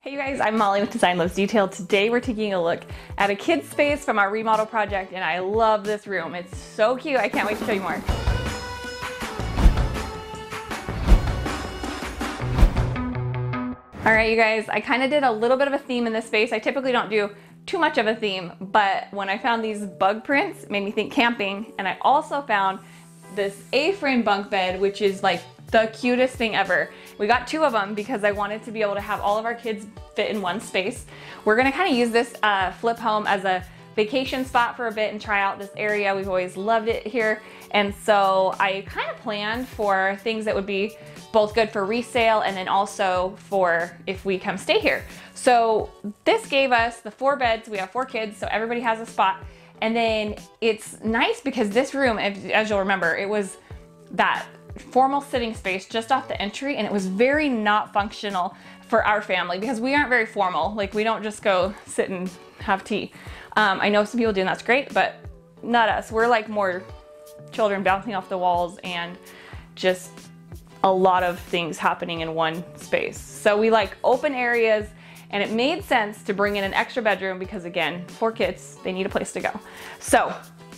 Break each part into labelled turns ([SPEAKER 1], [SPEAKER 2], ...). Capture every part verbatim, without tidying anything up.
[SPEAKER 1] Hey you guys, I'm Molly with Design Loves Detail. Today we're taking a look at a kid's space from our remodel project, and I love this room. It's so cute. I can't wait to show you more. All right, you guys, I kind of did a little bit of a theme in this space. I typically don't do too much of a theme, but when I found these bug prints, it made me think camping, and I also found this A-frame bunk bed, which is like the cutest thing ever. We got two of them because I wanted to be able to have all of our kids fit in one space. We're gonna kind of use this uh, flip home as a vacation spot for a bit and try out this area. We've always loved it here. And so I kind of planned for things that would be both good for resale and then also for if we come stay here. So this gave us the four beds. We have four kids, so everybody has a spot. And then it's nice because this room, as you'll remember, it was that formal sitting space just off the entry, and it was very not functional for our family because we aren't very formal. Like, we don't just go sit and have tea. Um, I know some people do, and that's great, but not us. We're like more children bouncing off the walls and just a lot of things happening in one space. So we like open areas, and it made sense to bring in an extra bedroom because, again, four kids, they need a place to go. So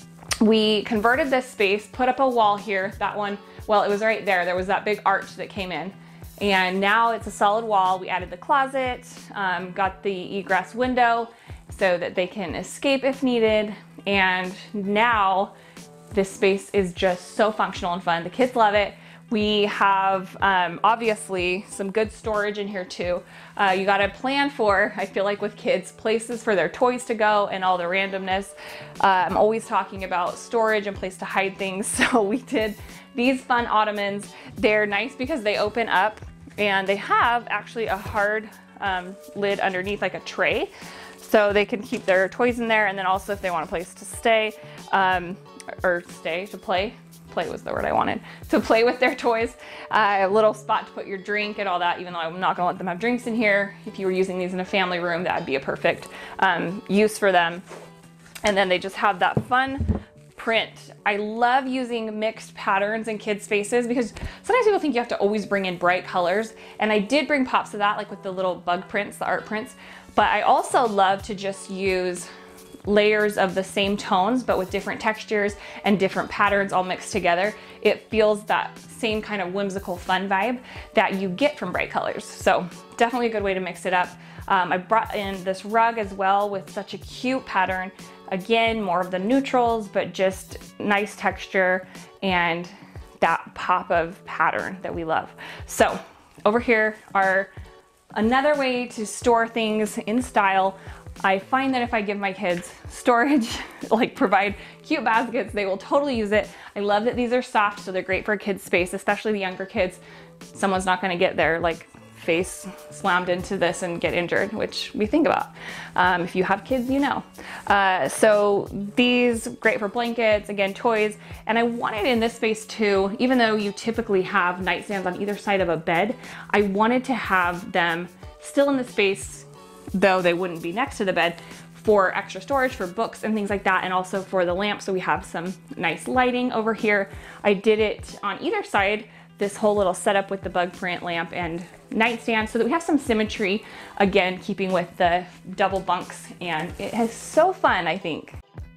[SPEAKER 1] we converted this space, put up a wall here. That one, well, it was right there. There was that big arch that came in. And now it's a solid wall. We added the closet, um, got the egress window so that they can escape if needed. And now this space is just so functional and fun. The kids love it. We have um, obviously some good storage in here too. Uh, you gotta plan for, I feel like with kids, places for their toys to go and all the randomness. Uh, I'm always talking about storage and place to hide things. So we did these fun ottomans. They're nice because they open up and they have actually a hard um, lid underneath, like a tray. So they can keep their toys in there, and then also if they want a place to stay, um, or stay, to play, play was the word I wanted, to play with their toys, uh, a little spot to put your drink and all that, even though I'm not gonna let them have drinks in here. If you were using these in a family room, that'd be a perfect um, use for them. And then they just have that fun print. I love using mixed patterns in kids' spaces because sometimes people think you have to always bring in bright colors, and I did bring pops of that, like with the little bug prints, the art prints, but I also love to just use layers of the same tones but with different textures and different patterns all mixed together. It feels that same kind of whimsical fun vibe that you get from bright colors. So definitely a good way to mix it up. Um, I brought in this rug as well with such a cute pattern. Again, more of the neutrals, but just nice texture and that pop of pattern that we love. So over here are another way to store things in style. I find that if I give my kids storage, like provide cute baskets, they will totally use it. I love that these are soft, so they're great for a kid's space, especially the younger kids. Someone's not gonna get their like face slammed into this and get injured, which we think about. Um, if you have kids, you know. Uh, so these, great for blankets, again, toys. And I wanted in this space too, even though you typically have nightstands on either side of a bed, I wanted to have them still in the space, though they wouldn't be next to the bed, for extra storage for books and things like that, and also for the lamp, so we have some nice lighting over here. I did it on either side, this whole little setup with the bug print lamp and nightstand, so that we have some symmetry, again, keeping with the double bunks, and it is so fun, I think.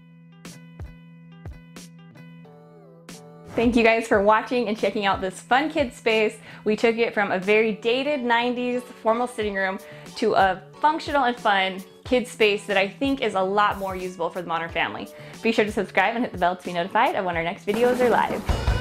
[SPEAKER 1] Thank you guys for watching and checking out this fun kid space. We took it from a very dated nineties formal sitting room to a functional and fun kid space that I think is a lot more usable for the modern family. Be sure to subscribe and hit the bell to be notified of when our next videos are live.